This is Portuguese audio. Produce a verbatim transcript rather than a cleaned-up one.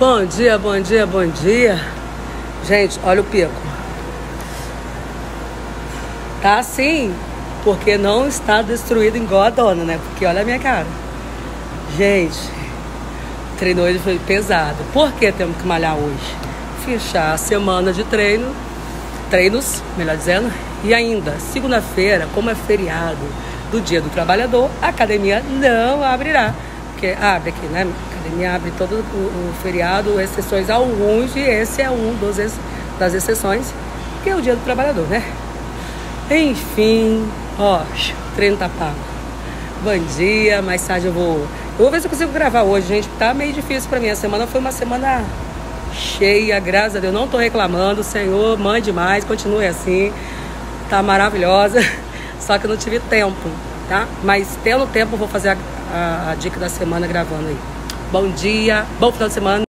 Bom dia, bom dia, bom dia. Gente, olha o pico. Tá assim, porque não está destruído igual a dona, né? Porque olha a minha cara. Gente, o treino hoje foi pesado. Por que temos que malhar hoje? Fechar a semana de treino, treinos, melhor dizendo. E ainda, segunda-feira, como é feriado do Dia do Trabalhador, a academia não abrirá. Porque abre aqui, né? A academia abre todo o, o feriado, exceções alguns, e esse é um dos, das exceções, que é o Dia do Trabalhador, né? Enfim, ó, o treino tá pago. Bom dia, mais tarde eu vou... Eu vou ver se eu consigo gravar hoje, gente. Tá meio difícil pra mim. A semana foi uma semana cheia, graças a Deus. Não tô reclamando, Senhor, mande mais, continue assim. Tá maravilhosa. Só que eu não tive tempo, tá? Mas tendo tempo, eu vou fazer a, a, a dica da semana gravando aí. Bom dia, bom final de semana.